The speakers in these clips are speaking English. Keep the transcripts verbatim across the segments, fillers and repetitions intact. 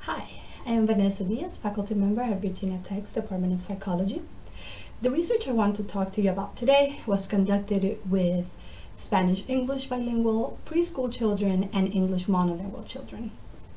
Hi, I am Vanessa Diaz, faculty member at Virginia Tech's Department of Psychology. The research I want to talk to you about today was conducted with Spanish-English bilingual, preschool children, and English monolingual children.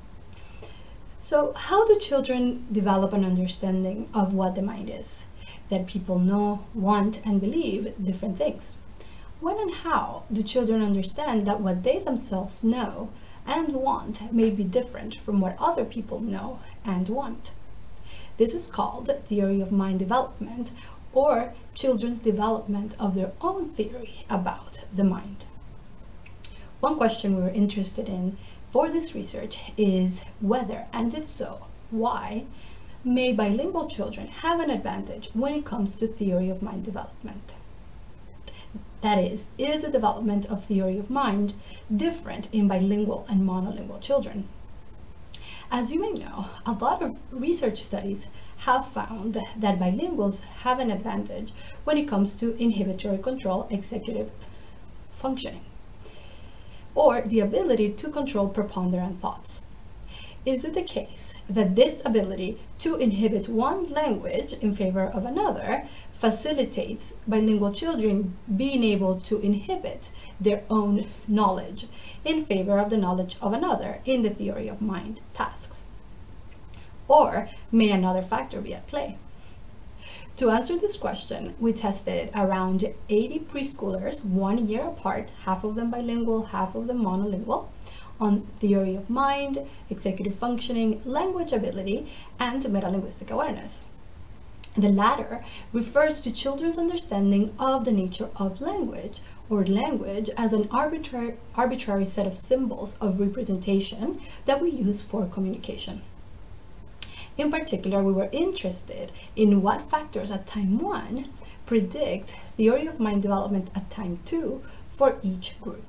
So how do children develop an understanding of what the mind is? That people know, want, and believe different things. When and how do children understand that what they themselves know and want may be different from what other people know and want? This is called theory of mind development, or children's development of their own theory about the mind. One question we were interested in for this research is whether, and if so, why, may bilingual children have an advantage when it comes to theory of mind development? That is, is the development of theory of mind different in bilingual and monolingual children? As you may know, a lot of research studies have found that bilinguals have an advantage when it comes to inhibitory control executive functioning, or the ability to control preponderant thoughts. Is it the case that this ability to inhibit one language in favor of another facilitates bilingual children being able to inhibit their own knowledge in favor of the knowledge of another in the theory of mind tasks? Or may another factor be at play? To answer this question, we tested around eighty preschoolers, one year apart, half of them bilingual, half of them monolingual, on theory of mind, executive functioning, language ability, and metalinguistic awareness. The latter refers to children's understanding of the nature of language, or language as an arbitrary, arbitrary set of symbols of representation that we use for communication. In particular, we were interested in what factors at time one predict theory of mind development at time two for each group.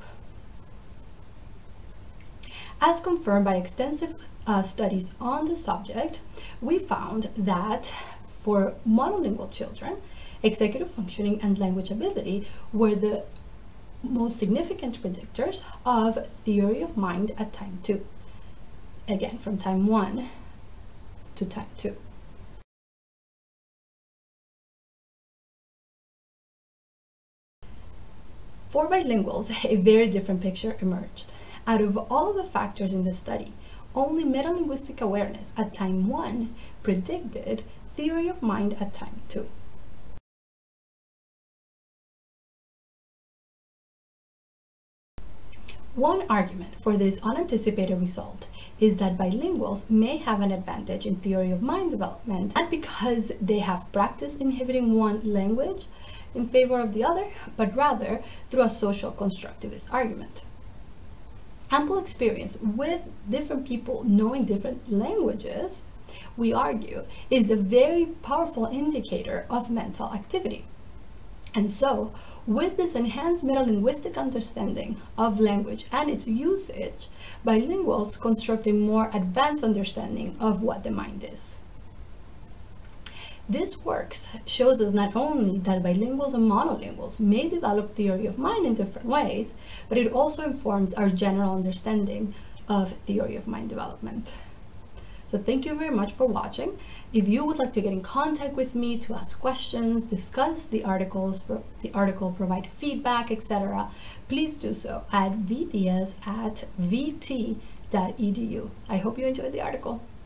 As confirmed by extensive uh, studies on the subject, we found that for monolingual children, executive functioning and language ability were the most significant predictors of theory of mind at time two. Again, from time one to time two. For bilinguals, a very different picture emerged. Out of all of the factors in the study, only metalinguistic awareness at time one predicted theory of mind at time two. One argument for this unanticipated result is that bilinguals may have an advantage in theory of mind development, not because they have practiced inhibiting one language in favor of the other, but rather through a social constructivist argument. Ample experience with different people knowing different languages, we argue, is a very powerful indicator of mental activity. And so, with this enhanced metalinguistic understanding of language and its usage, bilinguals construct a more advanced understanding of what the mind is. This work shows us not only that bilinguals and monolinguals may develop theory of mind in different ways, but it also informs our general understanding of theory of mind development. So thank you very much for watching. If you would like to get in contact with me to ask questions, discuss the articles, the article, provide feedback, et cetera, please do so at v diaz at v t dot e d u. I hope you enjoyed the article.